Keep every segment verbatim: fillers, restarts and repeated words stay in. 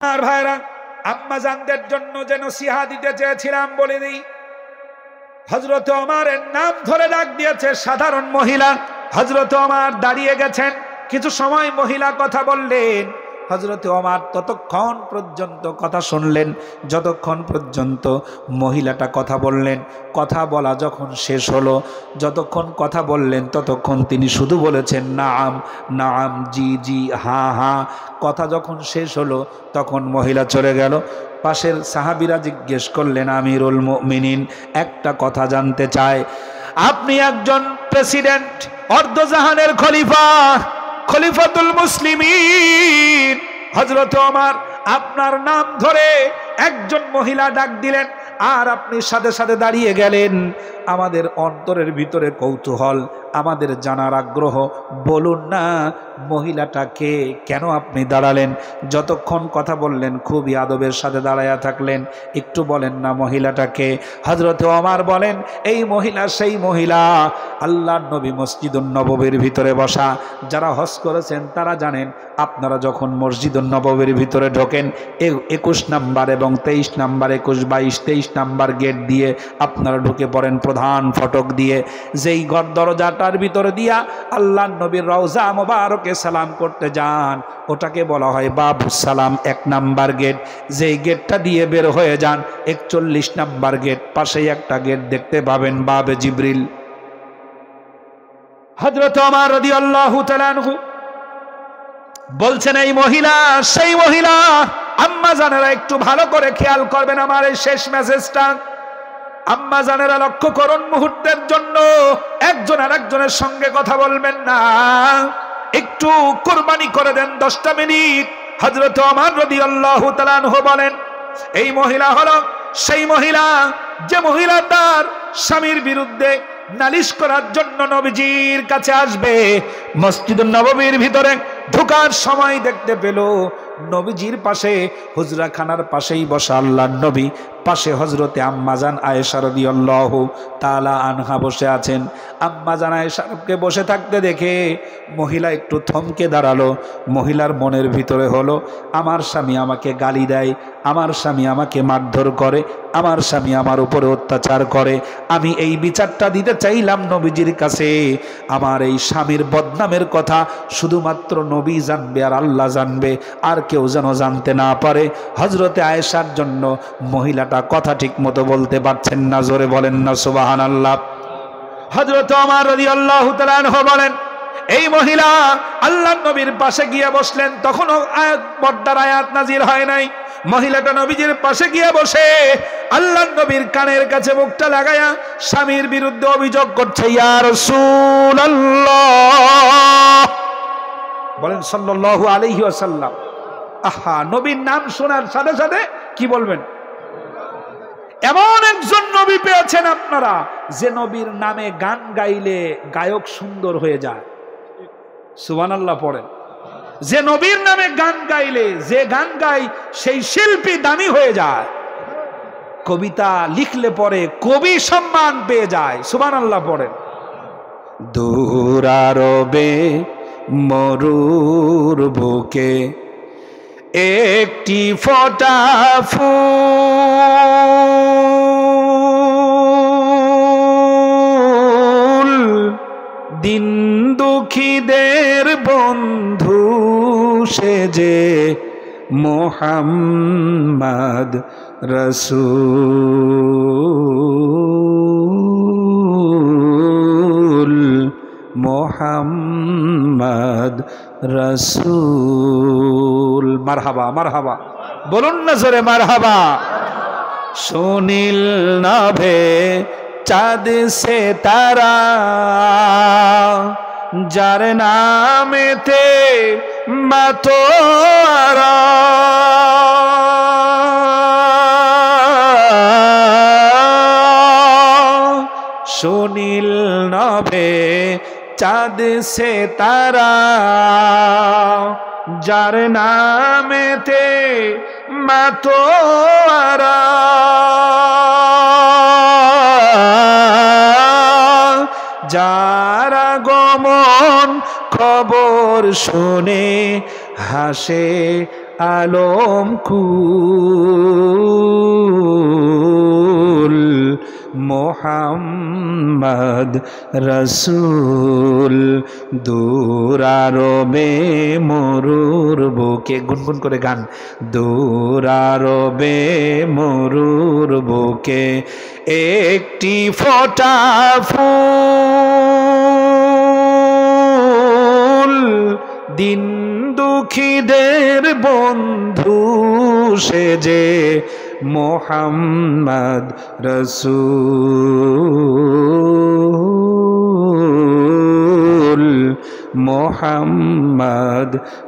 আর ভাইরা, আম্মা জানদের জন্য যে নসিহত দিতে চেয়েছিলাম বলে দিই। হযরত ওমরের নাম ধরে ডাক দিয়েছে সাধারণ মহিলা। হযরত ওমর দাঁড়িয়ে গেছেন, কিছু সময় মহিলা কথা বললেন। হযরত ওমর ততক্ষণ পর্যন্ত কথা শুনলেন যতক্ষণ পর্যন্ত মহিলাটা কথা বললেন। কথা বলা যখন শেষ হলো, যতক্ষণ কথা বললেন ততক্ষণ তিনি শুধু বলেছেন নাম নাম, জি জি, হ্যাঁ হ্যাঁ। কথা যখন শেষ হলো তখন মহিলা চলে গেল। পাশের সাহাবীরা জিজ্ঞেস করলেন, আমিরুল মুমিনিন, একটা কথা জানতে চাই, আপনি একজন প্রেসিডেন্ট, অর্ধজাহানের খলিফা, খলিফাতুল মুসলিমিন। হযরত ওমর আপনার নাম ধরে একজন মহিলা ডাক দিলেন আর আপনি সাথে সাথে দাঁড়িয়ে গেলেন। আমাদের অন্তরের ভিতরে কৌতূহল, আমাদের জানার আগ্রহ, বলুন না মহিলাটাকে, কেন আপনি দাঁড়ালেন? যতক্ষণ কথা বললেন খুবই আদবের সাথে দাঁড়ায়া থাকলেন, একটু বলেন না মহিলাটাকে। হযরত ওমর বলেন, এই মহিলা সেই মহিলা, আল্লাহর নবী মসজিদুন নববীর ভিতরে বসা। যারা হজ করেছেন তারা জানেন, আপনারা যখন মসজিদুন নববীর ভিতরে ঢোকেন, একুশ নাম্বার এবং তেইশ নাম্বার, একুশ বাইশ তেইশ নাম্বার গেট দিয়ে আপনারা ঢুকে পড়েন প্রধান ফটক দিয়ে। যেই ঘর দরজাটার ভিতরে দিয়া আল্লাহর নবীর রওজা মোবারকে সালাম করতে যান, ওটাকে বলা হয় বাবুস সালাম, এক নাম্বার গেট। যেই গেটটা দিয়ে বের হয়ে যান, একচল্লিশ নাম্বার গেট। পাশেই একটা গেট দেখতে পাবেন, বাবে জিবরিল। হযরত ওমর রাদিয়াল্লাহু তাআলা আনহু বলছেন, এই মহিলা সেই মহিলা। আম্মা জানেরা একটু ভালো করে খেয়াল করবেন আমার এই শেষ মেসেজটা। আম্মা জানেরা লক্ষ্য করুন, মুহূর্তের জন্য একজন আর একজনের সঙ্গে কথা বলবেন না, একটু কুরবানি করে দেন দশটা মিনিট। হযরত ওমর রাদিয়াল্লাহু তাআলা আনহু বলেন, এই মহিলা হলো সেই মহিলা যে মহিলা তার স্বামীর বিরুদ্ধে নালিশ করার জন্য নবীজির কাছে আসবে। মসজিদুন নববীর ভিতরে ঢোকার সময় দেখতে পেল নবীজির পাশে, হুজরাখানার পাশেই বসা আল্লাহর নবী, পাশে হযরতে আম্মাজান আয়েশা রাদিয়াল্লাহু তাআলা আনহা বসে আছেন। আম্মাজান আয়েশাকে বসে থাকতে দেখে মহিলা একটু থমকে দাঁড়ালো। মহিলার মনের ভিতরে হলো, আমার স্বামী আমাকে গালি দেয়, আমার স্বামী আমাকে মারধর করে, আমার স্বামী আমার উপরে অত্যাচার করে। আমি এই বিচারটা দিতে চাইলাম নবীজির কাছে। আমার এই স্বামীর বদনামের কথা শুধুমাত্র নবী জানবে আর আল্লাহ জানবে, আর কেউ যেন জানতে না পারে। হযরতে আয়েশার জন্য মহিলাটা কথা ঠিক মতো বলতে পারছেন না, জোরে বলেন না সুবহানাল্লাহ। হযরত ওমর রাদিয়াল্লাহু তাআলা আনহু বলেন, এই মহিলা আল্লাহর নবীর পাশে গিয়ে বসলেন। তখনও আয়াত পর্দার আয়াত নাজিল হয় নাই। মহিলাটা নবীজির পাশে গিয়ে বসে আল্লাহর নবীর কানের কাছে মুখটা লাগায়া স্বামীর বিরুদ্ধে অভিযোগ করছে, ইয়া রাসূলুল্লাহ, বলেন সাল্লাল্লাহু আলাইহি ওয়াসাল্লাম। আহা, নবীর নাম শোনার সাথে সাথে কি বলবেন? এমন একজন নবী পেয়েছেন আপনারা যে নবীর নামে গান গাইলে গায়ক সুন্দর হয়ে যায়। সুবহানাল্লাহ পড়েন। যে নবীর নামে গান গাইলে, যে গান গায় সেই শিল্পী দামি হয়ে যায়। কবিতা লিখলে পরে কবি সম্মান পেয়ে যায়। সুবহানাল্লাহ পড়েন। দূর আরবে মরুর বুকে একটি ফোঁটা ফুল, দিন দুঃখীদের বন্ধু সেজে মুহাম্মদ রাসূল, মুহাম্মদ রাসূল। মারহাবা মারহাবা, বলুন না জোরে মারহাবা। সুনীল নাভে চাঁদ সে তারা, যার নামেতে মাতোয়ারা, সুনীল নভে চাঁদ সে তারা, যার নামেতে মাতোয়ারা, যার আগমন খবর শুনে হাসে আলম কুল মোহাম্মদ রসুল দূরারবে মরুর বুকে গুনগুন করে গান দূরারবে মরুর বুকে একটি ফোঁটা ফুল দিন দুঃখীদের বন্ধু সেজে মোহাম্মদ রসুল মোহাম্মদ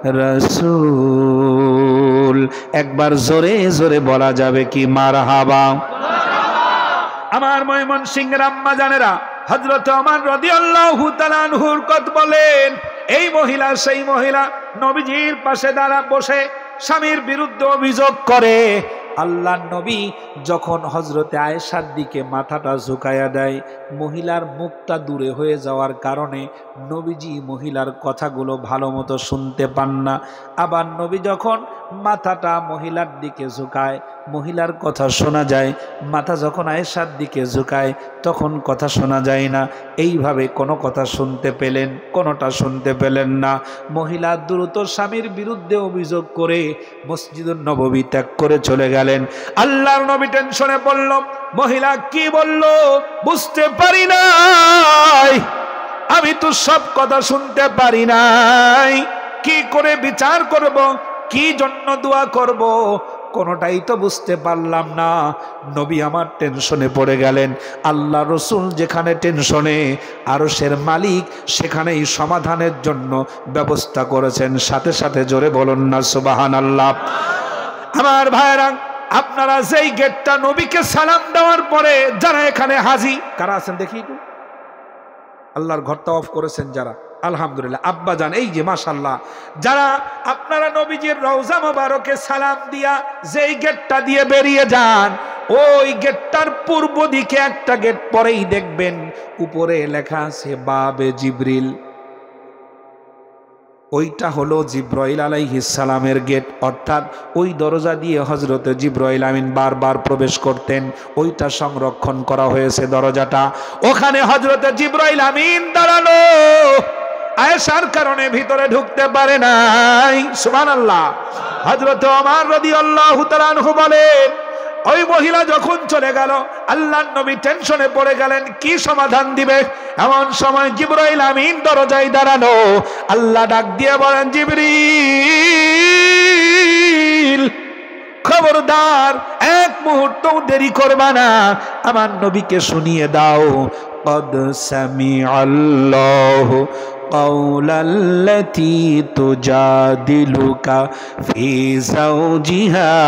রসুল একবার জোরে জোরে বলা যাবে কি মারহাবা। আমার ময়মনসিংহের আম্মা জানেরা হযরত ওমর রাদিয়াল্লাহু তাআলা আনহুর কথা বলেন এই মহিলা সেই মহিলা নবীজির পাশে দাঁড়া বসে স্বামীর বিরুদ্ধে অভিযোগ করে। আল্লাহর নবী যখন হযরতে আয়েশার দিকে মাথাটা ঝুঁকায়া দেয় মহিলার মুখটা দূরে হয়ে যাওয়ার কারণে নবীজি মহিলার কথাগুলো ভালো মতো শুনতে পান না। আবার নবী যখন মাথাটা মহিলার দিকে ঝুঁকায় মহিলার কথা শোনা যায়, মাথা যখন আয়েশার দিকে ঝুঁকায় তখন কথা শোনা যায় না। এইভাবে কোনো কথা শুনতে পেলেন, কোনোটা শুনতে পেলেন না। মহিলা দ্রুত স্বামীর বিরুদ্ধে অভিযোগ করে মসজিদুন নববী ত্যাগ করে চলে গেলেন। আল্লাহর নবী টেনশনে বলল, মহিলা কি বলল বুঝতে পারি নাই, আমি তো সব কথা শুনতে পারি নাই, কি করে বিচার করব, কি জন্য দোয়া করব, কোনোটাই তো বুঝতে পারলাম না। নবী আমার টেনশনে পড়ে গেলেন। আল্লাহ রসুল যেখানে টেনশনে আরশের মালিক সেখানেই সমাধানের জন্য ব্যবস্থা করেছেন। সাথে সাথে জোরে বলুন না সুবহানাল্লাহ। আমার ভাইরা আপনারা যেই গেটটা নবীকে সালাম দেওয়ার পরে যারা এখানে হাজি কারা আছেন দেখি একটু, আল্লাহর ঘরটা অফ করেছেন যারা, আলহামদুলিল্লাহ আব্বা জান এই যে মাশাআল্লাহ, যারা আপনারা নবীজির রওজা মোবারকে সালাম দিয়া যেই গেটটা দিয়ে বেরিয়ে যান ওই গেটটার পূর্ব দিকে একটা গেট পরেই দেখবেন উপরে লেখা আছে বাবে জিবরিল। ওইটা হলো জিব্রাইল আলাইহিস সালামের গেট, অর্থাৎ ওই দরজা দিয়ে হযরতে জিব্রাইল আমিন বারবার প্রবেশ করতেন। ওইটা সংরক্ষণ করা হয়েছে দরজাটা, ওখানে হযরতে জিব্রাইল আমিন দাঁড়ানো, আয়েশার কারণে ভিতরে ঢুকতে পারে নাই। সুবহানাল্লাহ। হযরতে ওমর রাদিয়াল্লাহু তাআলা আনহু বলেন ওই মহিলা যখন চলে গেল আল্লাহর নবী টেনশনে পড়ে গেলেন কি সমাধান দিবে। এমন সময় জিবরাইল আমিন দরজায় দাঁড়ানো, আল্লাহ ডাক দিয়ে বলেন জিবরিল খবরদার এক মুহূর্ত দেরি করবা না, আমার নবীকে শুনিয়ে দাও কদ সামিআল্লাহু قول التي تجادلك في زوجها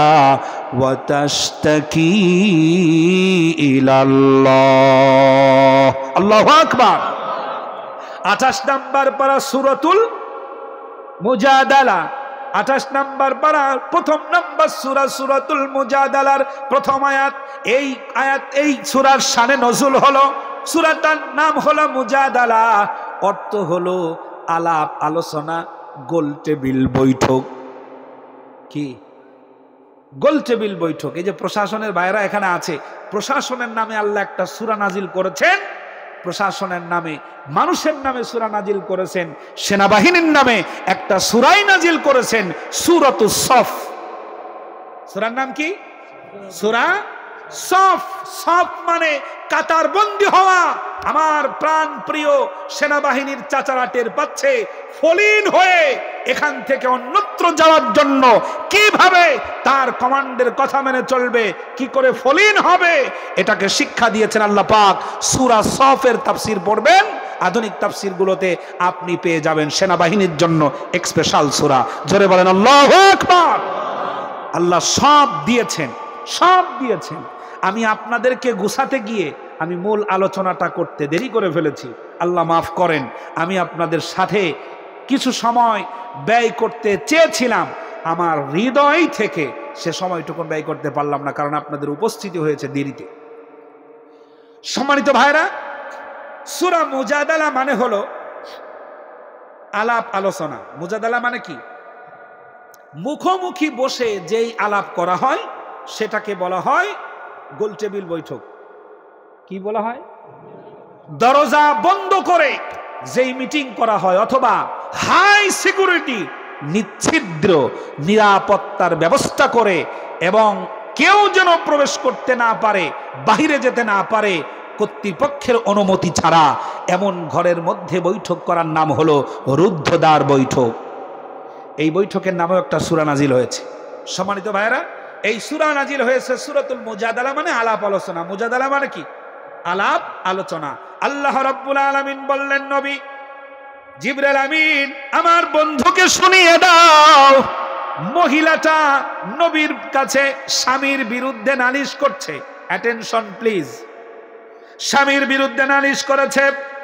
وتشتكي إلى الله الله أكبر। আঠাশ নম্বর পারা সূরাতুল মুজাদালা, আঠাশ নম্বর পারা প্রথম নম্বর সূরা সূরাতুল মুজাদালার প্রথম আয়াত। এই আয়াত এই সূরার শানে নজুল হলো, সূরাটার নাম হলো মুজাদালা, অর্থ হলো আলাপ আলোচনা, গোল টেবিল বৈঠক। কি গোল টেবিল বৈঠক? এই যে প্রশাসনের বাইরা এখানে আছে, প্রশাসনের নামে আল্লাহ একটা সূরা নাজিল করেছেন, প্রশাসনের নামে মানুষের নামে সূরা নাজিল করেছেন, সেনাবাহিনীর নামে একটা সূরাই নাজিল করেছেন সূরাতুস সফ। সূরার নাম কি? সূরা সফ। সফ মানে কাতার বন্দী হওয়া। আমার প্রাণ প্রিয় সেনাবাহিনীর চাচারা টের পাচ্ছে ফলিন হয়ে এখান থেকে অন্যত্র যাওয়ার জন্য কিভাবে তার কমান্ডের কথা মেনে চলবে, কি করে ফলিন হবে, এটাকে শিক্ষা দিয়েছেন আল্লাহ পাক। সূরা সফের তাফসীর পড়বেন, আধুনিক তাফসীরগুলোতে আপনি পেয়ে যাবেন সেনাবাহিনীর জন্য এক স্পেশাল সূরা। জোরে বলেন আল্লাহু আকবার। আল্লাহ সব দিয়েছেন, সব দিয়েছেন। আমি আপনাদেরকে গুছাতে গিয়ে আমি মূল আলোচনাটা করতে দেরি করে ফেলেছি, আল্লাহ মাফ করেন। আমি আপনাদের সাথে কিছু সময় ব্যয় করতে চেয়েছিলাম, আমার হৃদয় থেকে সে সময়টুকু ব্যয় করতে পারলাম না, কারণ আপনাদের উপস্থিতি হয়েছে দেরিতে। সম্মানিত ভাইরা, সূরা মুজাদালা মানে হলো আলাপ আলোচনা। মুজাদালা মানে কি? মুখোমুখি বসে যেই আলাপ করা হয় সেটাকে বলা হয় গোলটেবিল বৈঠক। কি বলা হয়? দরজা বন্ধ করে যেই মিটিং করা হয়, অথবা হাই সিকিউরিটি নিচ্ছিদ্র নিরাপত্তার ব্যবস্থা করে এবং কেউ যেন প্রবেশ করতে না পারে, বাহিরে যেতে না পারে কর্তৃপক্ষের অনুমতি ছাড়া, এমন ঘরের মধ্যে বৈঠক করার নাম হলো রুদ্ধদ্বার বৈঠক। এই বৈঠকের নামেও একটা সূরা নাজিল হয়েছে। সম্মানিত ভাইয়েরা, এই সূরা নাজিল হয়েছে সূরাতুল মুজাদালা, মানে আলাপ আলোচনা। মুজাদালা মানে কি? আলাপ আলোচনা। আল্লাহ রাব্বুল আলামিন বললেন, নবী জিবরাইল আমিন আমার বন্ধুকে শুনিয়ে দাও, মহিলাটা নবীর কাছে স্বামীর বিরুদ্ধে নালিশ করছে। Attention please. স্বামীর বিরুদ্ধে নালিশ করেছে,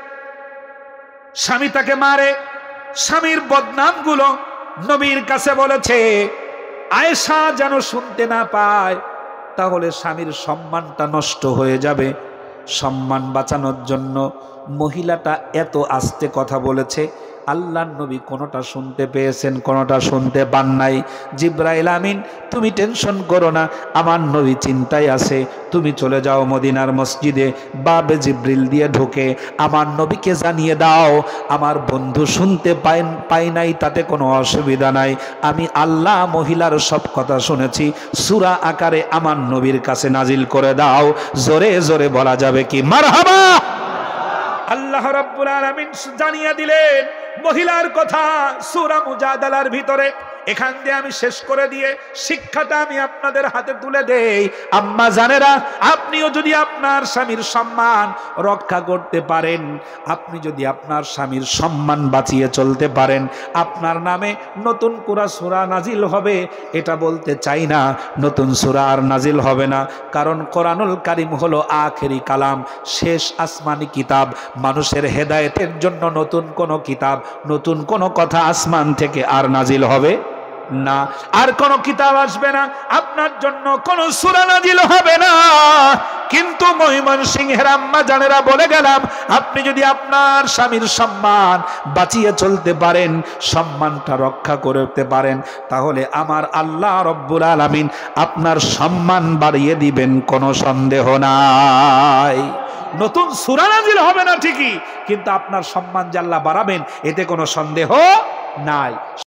স্বামী তাকে মারে, স্বামীর বদনামগুলো নবীর কাছে বলেছে। আয়েশা যেন শুনতে না পায়, তাহলে স্বামীর সম্মানটা নষ্ট হয়ে যাবে। সম্মান বাঁচানোর জন্য মহিলাটা এত আস্তে কথা বলেছে, আল্লাহর নবী কোনোটা শুনতে পেয়েছেন, কোনোটা শুনতে পান নাই। জিবরাইল আমিন তুমি টেনশন করো না, আমার নবী চিন্তায় আছে, তুমি চলে যাও মদিনার মসজিদে, বাবে জিব্রিল দিয়ে ঢোকে আমার নবীকে জানিয়ে দাও আমার বন্ধু শুনতে পাই পাই নাই, তাতে কোনো অসুবিধা নাই। আমি আল্লাহ মহিলার সব কথা শুনেছি, সূরা আকারে আমার নবীর কাছে নাজিল করে দাও। জোরে জোরে বলা যাবে কি মারহাবা? আল্লাহ রাব্বুল আলামিন জানিয়ে দিলেন মহিলার কথা সূরা মুজাদালার ভিতরে। এখান দিয়ে আমি শেষ করে দিয়ে শিক্ষাটা আমি আপনাদের হাতে তুলে দেই। আম্মা জানেরা, আপনিও যদি আপনার স্বামীর সম্মান রক্ষা করতে পারেন, আপনি যদি আপনার স্বামীর সম্মান বাঁচিয়ে চলতে পারেন, আপনার নামে নতুন কোরা সূরা নাজিল হবে। এটা বলতে চাই না নতুন সূরা আর নাজিল হবে না, কারণ কোরআনুল কারীম হলো আখেরি কালাম, শেষ আসমানি কিতাব। মানুষের হেদায়েতের জন্য নতুন কোনো কিতাব, নতুন কোনো কথা আসমান থেকে আর নাজিল হবে না, আর কোন কিতাব আসবে না, আপনার জন্য কোন সূরা নাজিল হবে না। কিন্তু ময়মনসিংহের আম্মা জানেরা বলে গেলাম, আপনি যদি আপনার স্বামীর সম্মান বাঁচিয়ে চলতে পারেন, সম্মানটা রক্ষা করতে পারেন, তাহলে আমার আল্লাহ রব্বুল আলামিন আপনার সম্মান বাড়িয়ে দিবেন, কোনো সন্দেহ নাই। নতুন সূরা নাজিল হবে না ঠিকই, কিন্তু আপনার সম্মান যে আল্লাহ বাড়াবেন এতে কোনো সন্দেহ নাই।